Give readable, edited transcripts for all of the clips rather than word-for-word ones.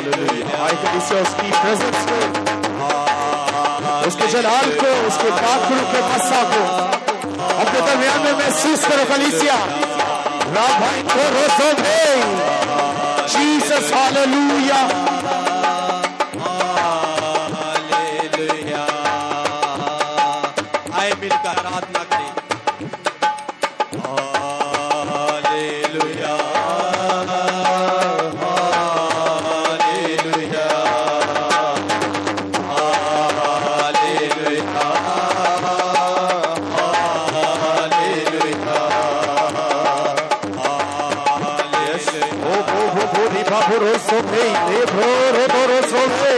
Hallelujah. आए कलीसिया उसकी प्रेजेंस को, उसके जलाल को, उसके पाखुर के मस्सा को अपने दरमियान में महसूस करो कलीसिया। राभाई को रोसो में जीसस हालेलुया। आए मिलकर आराधना करें। हालेलुया हालेलुया हालेलुया हालेलुया ओ री बाबू रोसो में ले भरो रोसो में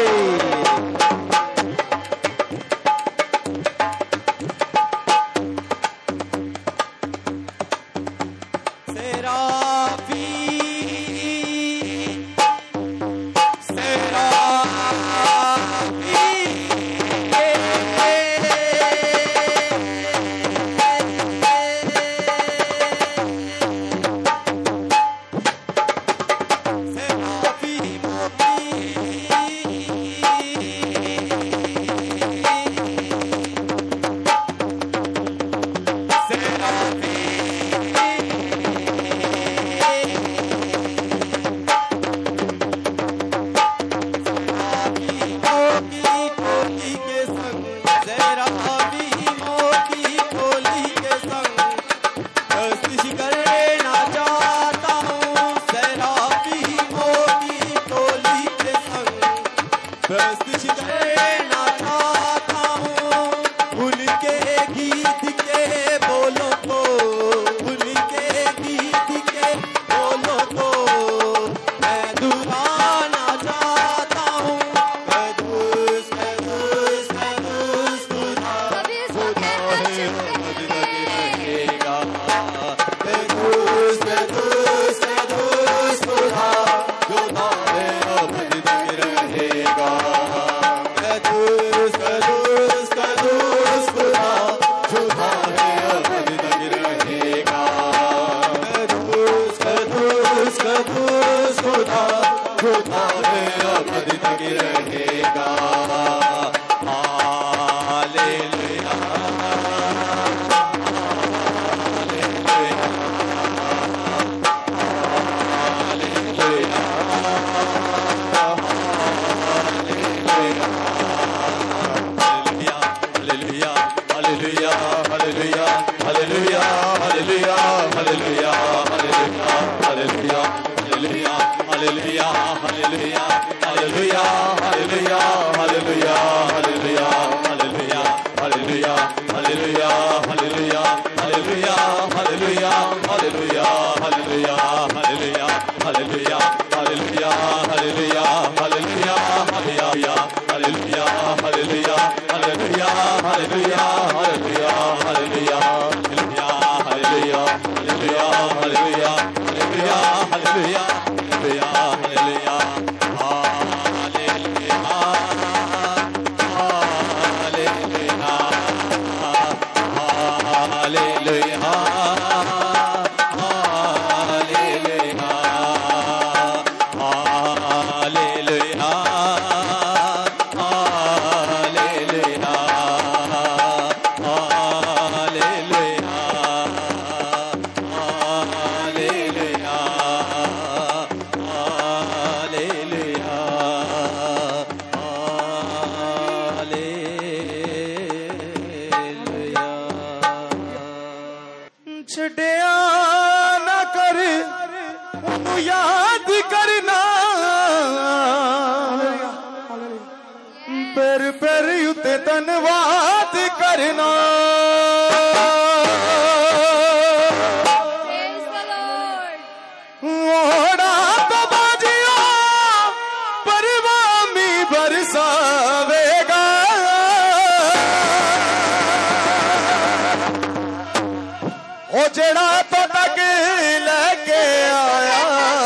धन्यवाद करना ओड़ा तो बाजिया परवामी बरसावेगा ओ जड़ा तो तक लेके आया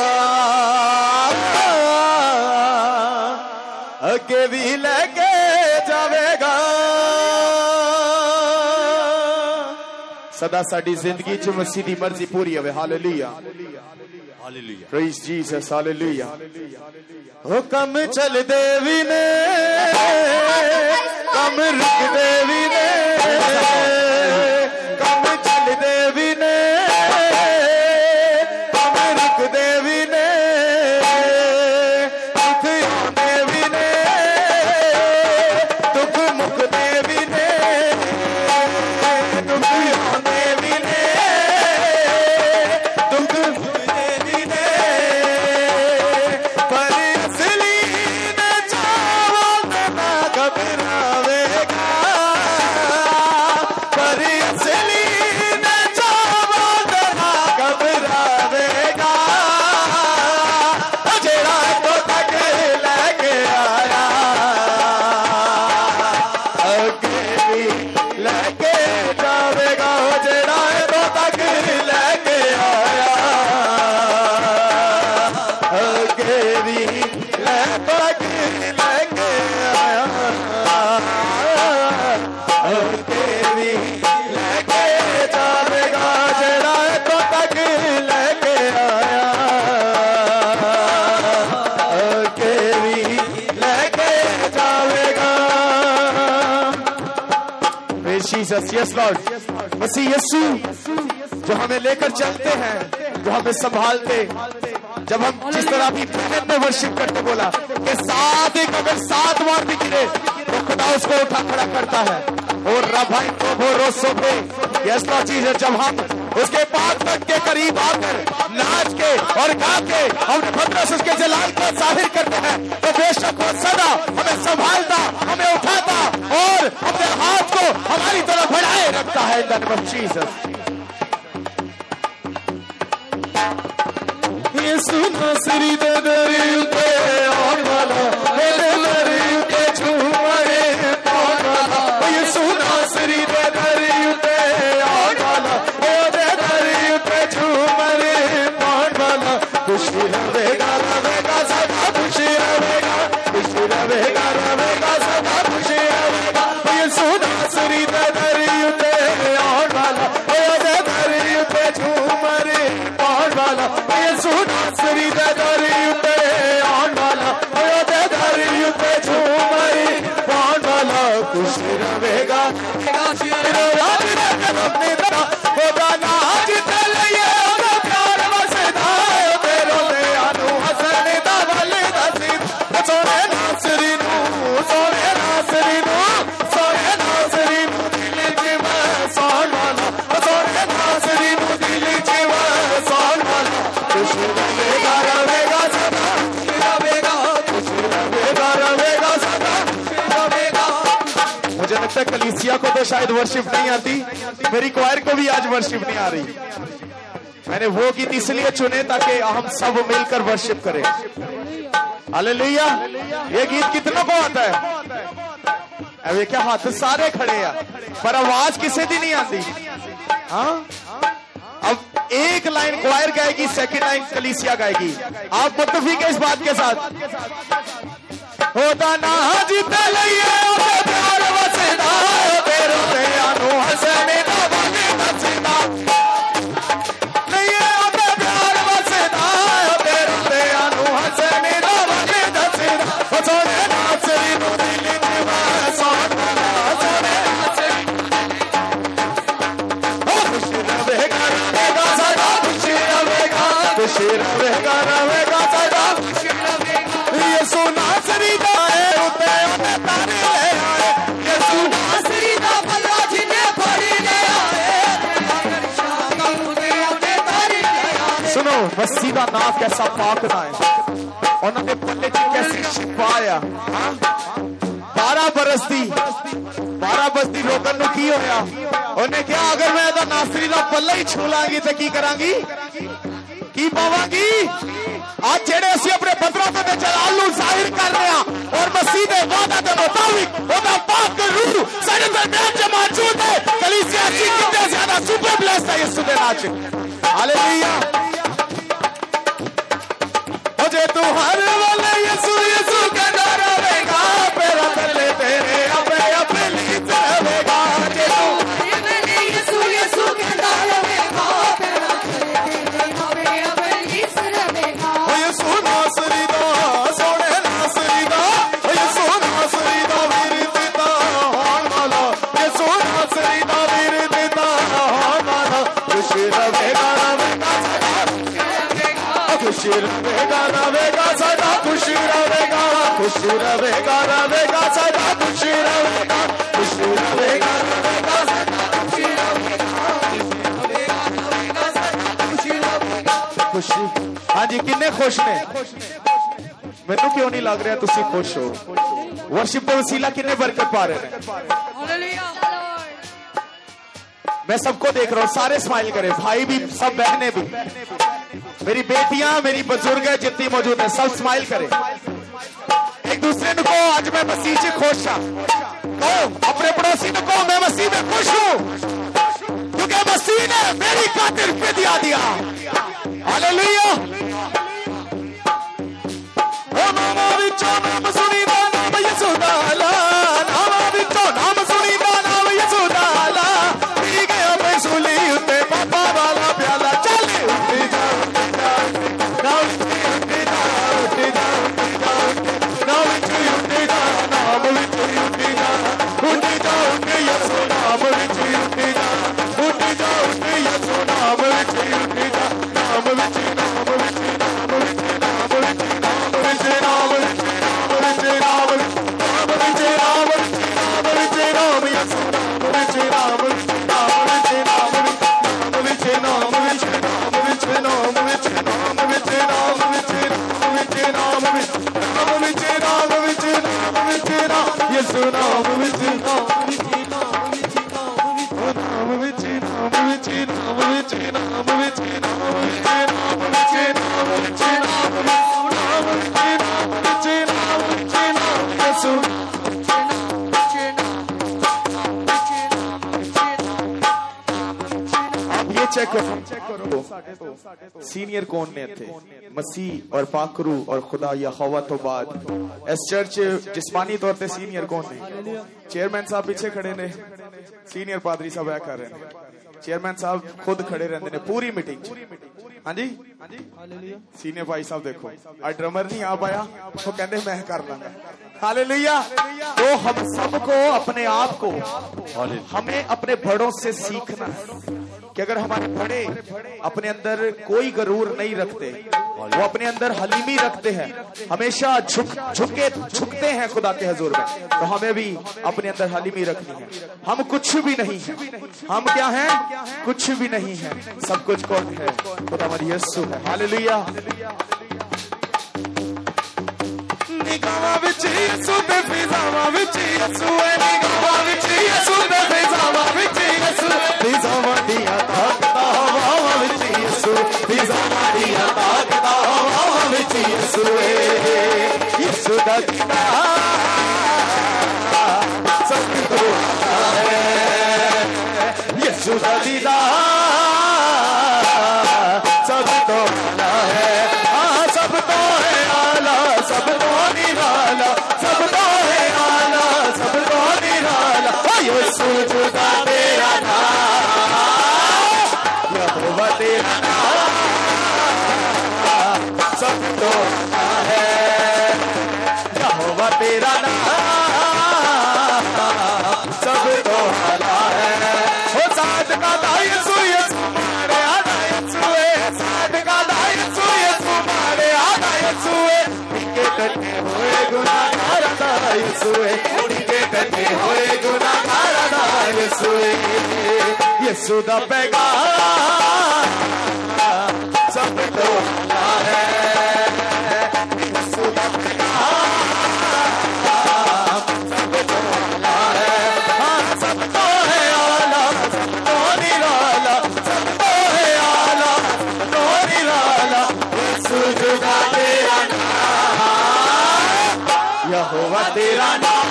अगे भी लेके जावेगा सदा साडी जिंदगी च मसीह दी मर्जी पूरी होवे hallelujah hallelujah. Praise Jesus, hallelujah. ओ कम चल देवी ने, कम रुक देवी ने, कम चल देवी ने, कम रुक देवी ने, दुख देवी ने, दुख मुख देवी ने, दुख देवी ने, दुख मुख देवी ने, पर असली न चाहो तो ना घबरावेगा, पर असली न चाहो तो ना घबरावेगा, जेड़ा तो तक लेके आया अगे भी लेके जावेगा, जेड़ा तो तक लेके आया अगे भी लेके आया, अगे भी लेके जावेगा, जेड़ा तो तक लेके आया अगे भी लेके जावेगा। Praise Jesus, yes Lord. मसीह यीशु जो हमें लेकर चलते हैं, जो हमें संभालते, जब हम जिस तरह भी बहन में वर्शिप करते बोला कि साथ एक अगर 7 बार भी गिरे तो खुदा उसको उठा खड़ा करता है। और रभाई को रोसो पे यस लॉर्ड जीसस, जब हम उसके पास तक के करीब आकर नाच के और गा के अपने पत्रस उसके जलाल को जाहिर करते हैं, तो बेशक वो सदा हमें संभालता, हमें उठाता और अपने हाथ को हमारी तरफ बढ़ाए रखता है। In the name of Jesus. यीशु नासरी दे दरियों पे और वाला, मेरे दरियों पे झूमरे पार वाला, यीशु नासरी दे दरियों पे और वाला, मेरे दरियों पे झूमरे पार वाला, खुशी रहेगा रहेगा सदा, खुशी रहेगा, खुशी रहेगा रहेगा सदा, खुशी रहेगा, यीशु नासरी दे दरियों पे और वाला, मेरे दरियों पे झूमरे पार वाला, यीशु नासरी दे दरियों पे आन वाला, मेरे दरियों पे झूमरे पार वाला, खुशी रहेगा राज अपनी तरह होगा नाज तलिए प्यार वसदा, तेरो ले आनु हसन दा वाले दसी, सोने नासरी नू, सोने नासरी नू, सोने नासरी नू दिल च वसान वाला, सोने नासरी नू दिल च वसान वाला, खुशी रहेगा रहेगा सदा, रहेगा खुशी रहेगा रहेगा सदा, रहेगा। मुझे लगता है कलीसिया को तो शायद वर्शिप नहीं आती, मेरी क्वायर को भी आज वर्शिप नहीं आ रही। मैंने वो गीत इसलिए चुने ताकि हम सब मिलकर वर्शिप करें। हालेलुया। ये गीत कितनों को आता है? अब ये क्या हाथ सारे खड़े हैं, पर आवाज किसी दी नहीं आती। हाँ, अब एक लाइन क्वायर गाएगी, सेकंड लाइन कलीसिया गाएगी। आप मुत्तफिक है इस बात के साथ? होता ना जीते लइए प्यार वसदा, तेरो ते आनु हसने दा वाले दसदा, लइए प्यार वसदा, तेरो ते आनु हसने दा वाले दसदा, सोने नासरी नु दिल च वसान वाला, सोने नासरी खुशी रहेगा रहेगा सदा, खुशी रहेगा, खुशी रहेगा रहेगा सदा, खुशी रहेगा। यीशु नासरी दा है उते उते तारे ले आए, यीशु नासरी दा भला जिने फड़ी ले आए, सुनो मसीह दा नाम कैसा पाक ना है, उन्होंने पल्ले च कैसी शिफा आ। 12 बरस दी लोगों नूं की होया, उन्हें क्या अगर मैं तो नासरी दा पल्ला ही छू लांगी तो की करांगी, की पावांगी। आज जेड़े असी अपने बदरात दे जलाल नूं जाहिर कर रहे हैं और मसीह दे वादा दे मुताबिक ओदा पाक रूह साडे दरमियान च मौजूद है। कलीसिया सी कितने ज्यादा सुपर ब्लेस्ड है यीशु दे नाम च। हालेलुया। हो जे तू हर वाले यीशु यीशु के नाम रहेगा, तेरा तले तेरे अपने अपने लीत रहेगा, जे तू यीशु यीशु के नाम रहेगा, तेरा तले तेरे अपने अपने लीत रहेगा। रवेगा रवेगा सदा खुश रवेगा, खुश रवेगा रवेगा सदा खुश रवेगा, खुश रवेगा रवेगा सदा खुश रवेगा, खुशी। हाँ जी, किन्ने खुश ने? मैनू क्यों नहीं लग रहा तुसी खुश हो? वर्शिप का वसीला किन्ने बरकत पा रहे हैं? मैं सबको देख रहा हूँ, सारे स्माइल करें, भाई भी, सब बहनें भी, मेरी बेटियां, मेरी बुजुर्ग जितनी मौजूद है, सब स्माइल करें। एक दूसरे को कहो आज मैं मसीह से खुश हाँ। कहो अपने पड़ोसी को कहो मैं मसीह में खुश हूँ, क्योंकि मसीह ने मेरी खातिर फिदिया दिया। हालेलुया। ओ नाम विचों नाम सुनीदा नाम यीशु दा ला, नाम विचों नाम सुनीदा नाम यीशु दा ला, पी गया मैं सूली उत्ते पापा वाला प्याला, चले उठे जा उठे जा नाम उठे जा उठे जा नाम उठे जा नाम उठे जा उठे जा उठे यीशु नाम उठे जा उठे जा उठे यीशु नाम उठे जा नाम उठे नाम उठे नाम उठे नाम उठे सीनियर कौन ने थे? मसीह और पाकरू और खुदा यहोवा तो बाद इस चर्च जिस्मानी तौर पे सीनियर कौन ने? चेयरमैन साहब पीछे खड़े ने, सीनियर पादरी साहब ऐ कर रहे हैं, चेयरमैन साहब खुद खड़े रहते ने पूरी मीटिंग। हाँ जी, सीनियर भाई साहब देखो, आज ड्रमर नहीं आ पाया तो कहते मैं कर लूंगा। हालेलुया। तो हम सबको अपने आप को, हमें अपने बड़ों से सीखना है कि अगर हमारे बड़े अपने अंदर कोई गरूर नहीं रखते, वो अपने अंदर हलीमी रखते हैं, हमेशा झुकते हैं खुदा के हुजूर में, तो हमें भी अपने अंदर हलीमी रखनी है। हम कुछ भी नहीं है, हम क्या हैं? कुछ भी नहीं है, सब कुछ कौन है? खुदा हमारी यीशु है। हालेलुया। निगाहां विच यीशु ते फिजावां विच यीशु है, निगाहां विच यीशु ते फिजावां विच यीशु, फिजावां दियां ताकतां हवावां विच यीशु, फिजावां दियां ताकतां हवावां विच यीशु है, यीशु दा दीदा सब तो है, यीशु दा दीदा सब तो है, हाँ सब तो है आला, सब तो निराला, सब तो है आला, सब तो निराला, यीशु जुदा तेरा नाम, यहोवा तेरा नाम सब तो है, यहोवा तेरा नाम सब तो भला है। हो साथ का यीशु यीशु मारे आना यीशु है, साथ का यीशु यीशु मारे आना यीशु है, इनके कटे हुए गुनाहगार दा यीशु है, इनके कटे हुए गुनाहगार दा यीशु है, यीशु दा पैगाम सब तो भला है, यीशु दा पैगाम सब तो भला है, हाँ सब तो है आला, सब तो निराला, सब तो है आला, सब तो निराला, यीशु जुदा तेरा नाम, यहोवा तेरा नाम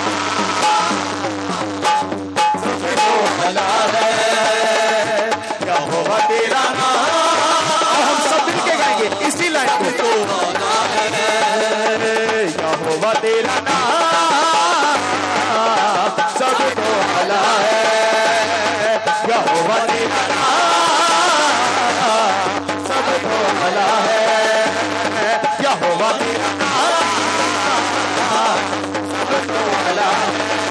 सब तो भला है, यहोवा तेरा नाम। हम सब मिलके गाएंगे इसी लाइन को, यहोवा तेरा नाम सब तो भला है, यहोवा तेरा नाम सब तो भला है, यहोवा तेरा नाम सब तो भला है,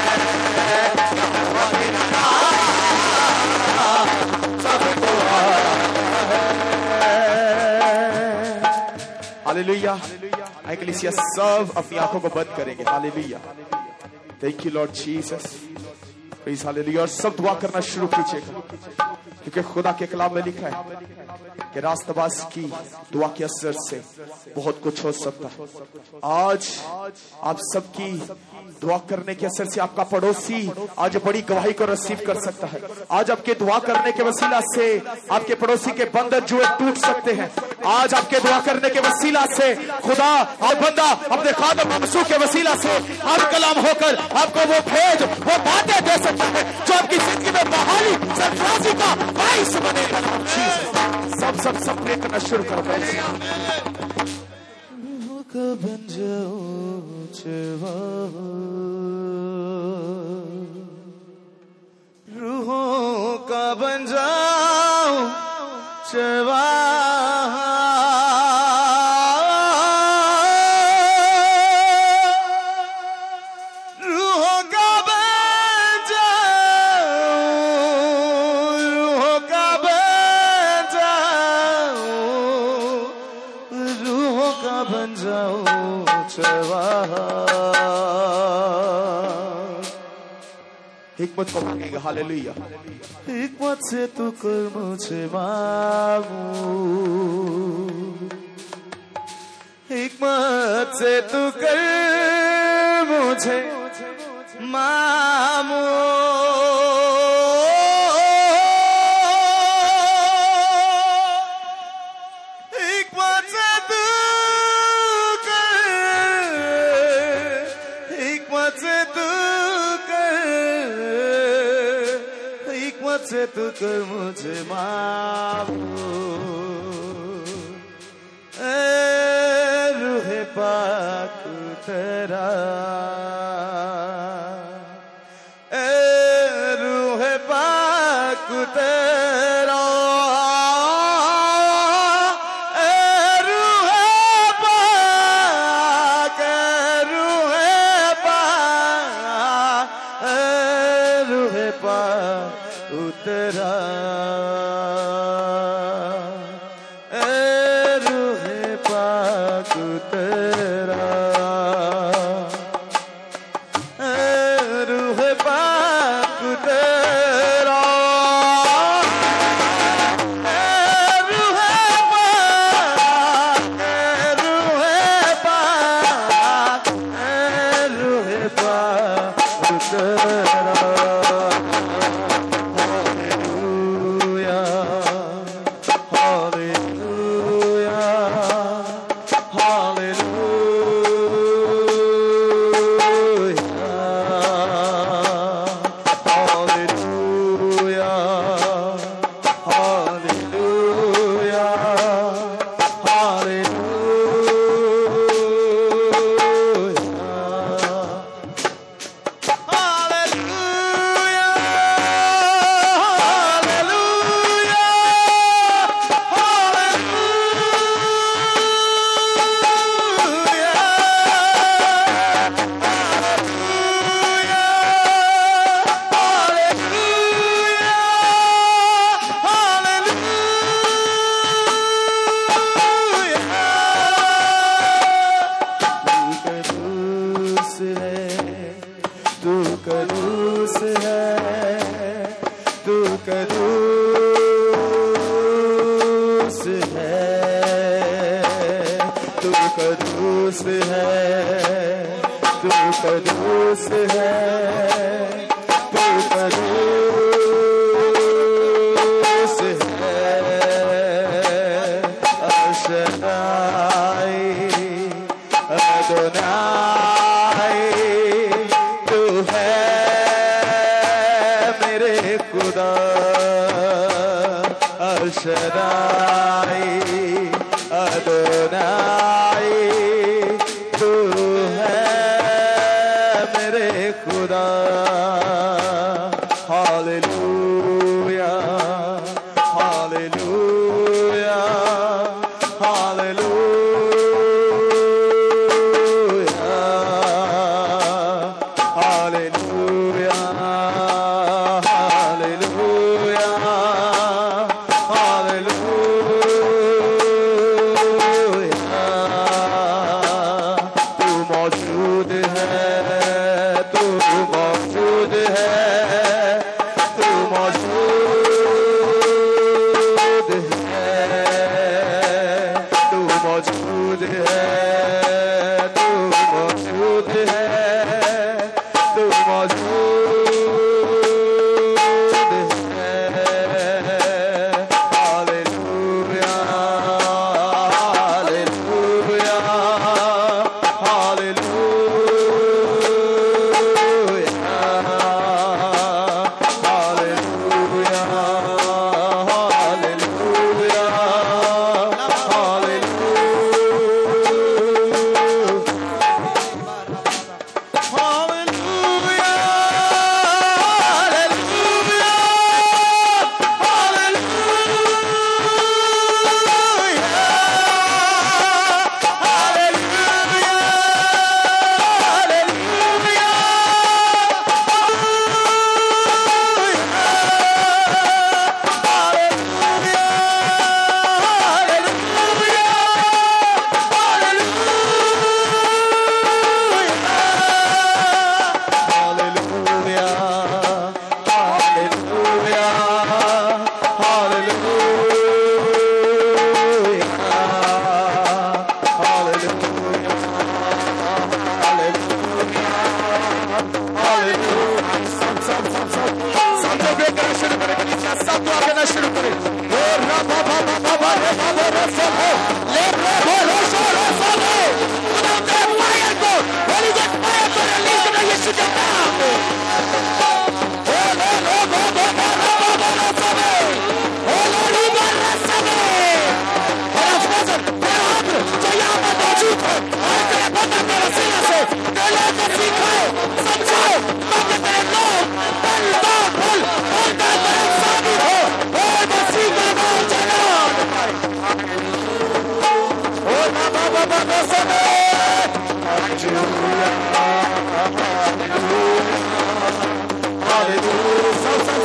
यहोवा तेरा नाम सब तो भला है। हालेलुया। एक्लेसिया सब अपनी आंखों को बंद करेंगे। Hallelujah. Thank you Lord Jesus. Please hallelujah. और सब दुआ करना शुरू कीजिएगा, क्योंकि खुदा के कलाम में लिखा है कि रास्तबाज की दुआ के असर से बहुत कुछ हो सकता है। आज आप सबकी दुआ करने के असर से आपका पड़ोसी आज बड़ी गवाही को रिसीव कर सकता है। आज आपके दुआ करने के वसीला से आपके पड़ोसी के बंधन जुए टूट सकते हैं। आज आपके दुआ करने के वसीला से खुदा और बंदा अपने खादम ममसू के वसीला से आप कलाम होकर आपको वो भेद, वो बातें दे सकता है जो आपकी जिंदगी में बहाली सरफराजी का बाइस बनेगा। सब प्रे करना शुरू करो। बन जाओ चवा, रूहों का बन जाओ चवा, हिकमत को मांगेगा। हालेलुया। हिकमत से तू कर मुझे मांगू, हिकमत से तू कर मुझे मांगू, हिकमत से तू कर, हिकमत से तू से तू कर मुझे मांगू, रूहे पाक तेरा, रूहे पाक तेरा, रूहे पाक, रूहे पाक, रूहे पाक उतरा, रूहे पाक उतरा, रूहे पाक उतरा, रूहे पाक, रूहे पाक उतरा। कदूस है, तू कदूस है, तू कदूस है। अशनाई अदोनाई तू है मेरे खुदा। अशनाई अदोनाई तू है मेरे खुदा। Hallelujah hallelujah hallelujah hallelujah hallelujah hallelujah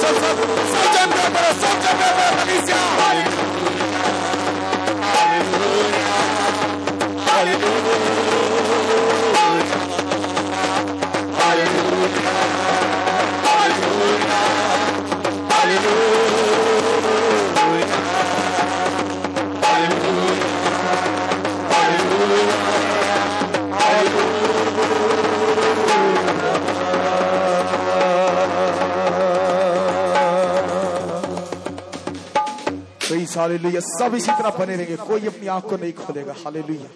hallelujah. सब इसी तरह बने रहेंगे, कोई अपनी आंख को नहीं खोलेगा। हालेलुया।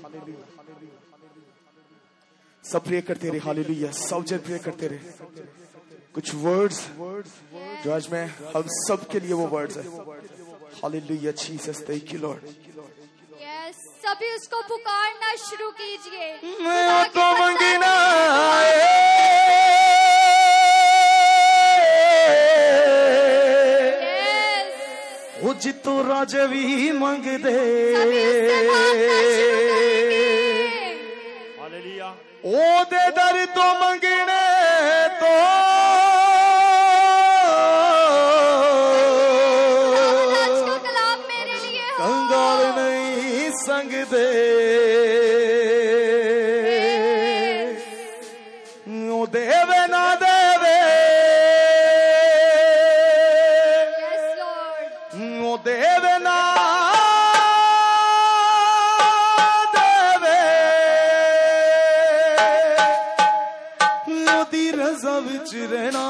सब प्रे करते रहे। हालेलुया। सब जन प्रे करते रहे। कुछ वर्ड्स जो आज मैं हम सब के लिए वो वर्ड्स है। Hallelujah. Jesus thank you lord. Yes, सभी उसको पुकारना शुरू कीजिए। मैं तो मंगना वो जितो राजे भी मंग दे। हालेलुया। ओ दे दर तो मंगने तो कलाम मेरे लिए कंगाल नहीं संग दे। ओ देवे ना देवे देवे ना देवे ओदी रज़ा विच रहना।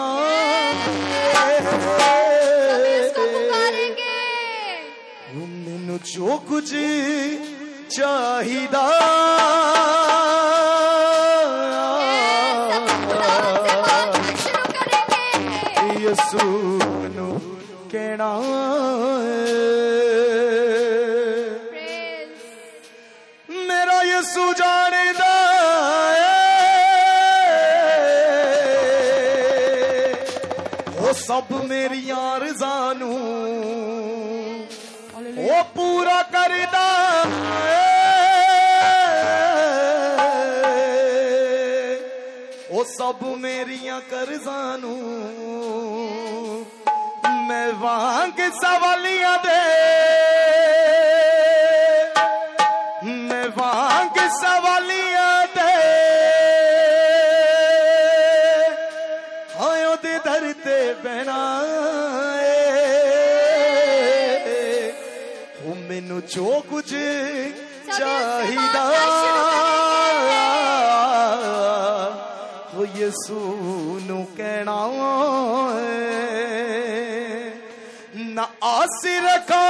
मैनू जो कुछ चाहिदा यसू नू कहना। मेरा यसू जानदा वो सब मेरी आरज़ां नू वो पूरा करदा। वो सब मेरियां कर्ज़ां नू मैं वांग सवालियां दे। मैं वांग सवालियां दे आयो दे दर ते बहना। हो मैनू जो कुछ चाहिदा वो यसू नू कहना। ना आस रखा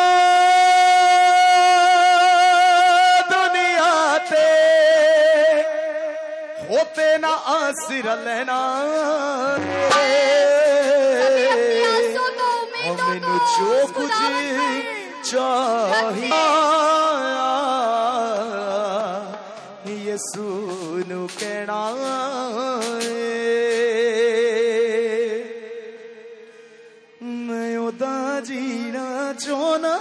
दुनिया ते होते ना आसिर लेना। मैनू जो कुछ चाहिए यसू नू कहना। मैं ओदा जीना चाहना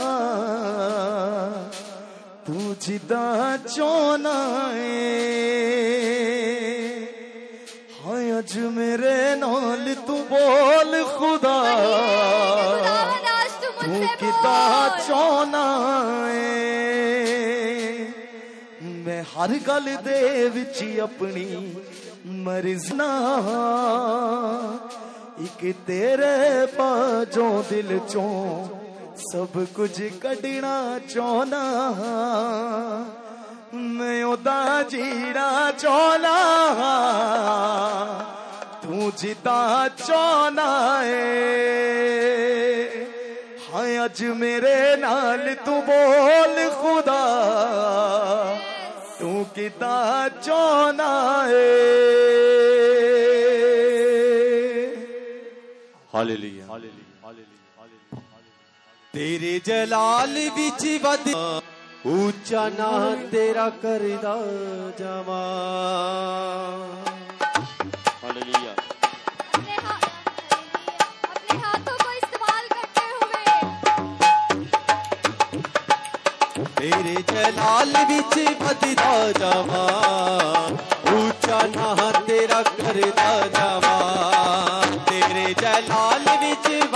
तू जिदा चाहना हाय अज मेरे नाल तू बोल खुदा तू किदा चाहना मैं हर गल दे विच अपनी मर्ज़ना एक तेरे बाजों दिल चों सब कुछ कढ़ना चाहना मैं ओदा जीना चाहना तू जिदा चाहना हाय अज मेरे नाल तू बोल खुदा तू किदा चाहना हालेलुया तेरे जलाल विच वध ऊंचा ना तेरा करदा जावा हालेलुया अपने हाथों को इस्तेमाल करते हुए तेरे जलाल विच वधदा जावा ऊंचा ना तेरा करदा जावा तेरे जलाल विच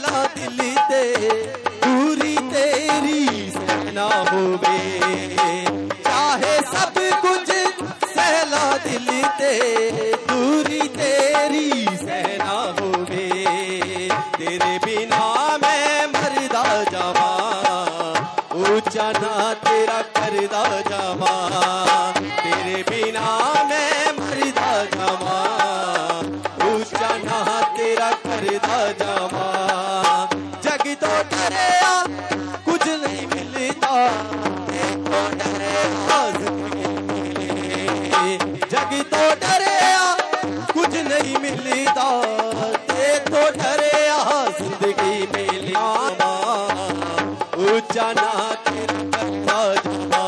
सहला दिल ते दूरी तेरी सहना होवे चाहे सब कुछ सहला दिल ते दूरी तेरी सहना होवे तेरे बिना मैं मरदा जावा ऊंचा ना तेरा करदा जावा तेरे बिना मैं मरदा जावा ऊंचा ना तेरा करदा जावा जग तो डरिया कुछ नहीं मिलता देखो डरे जग तो डरिया कुछ नहीं मिलता देखो डरिया जिंदगी मिलिया ऊंचा ना तेरा करदा जावा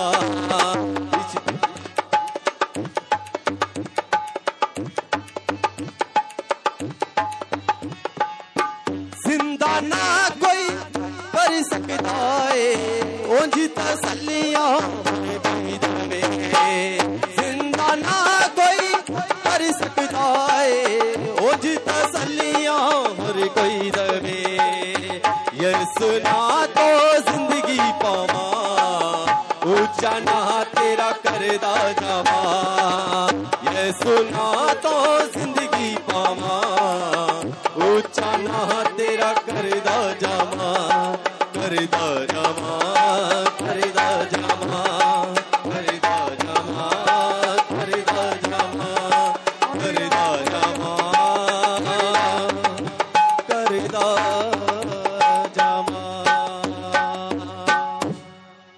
जिंदा ना कोई कर सकता है उंज तसल्लियां दे जिंदा ना कोई कर सकता है उंज तसल्लियां हर कोई दे ये सुना तो जिंदगी पावा ऊंचा ना तेरा करदा जावा ये सुना तो जिंदगी पावा ऊंचा ना तेरा करदा जावा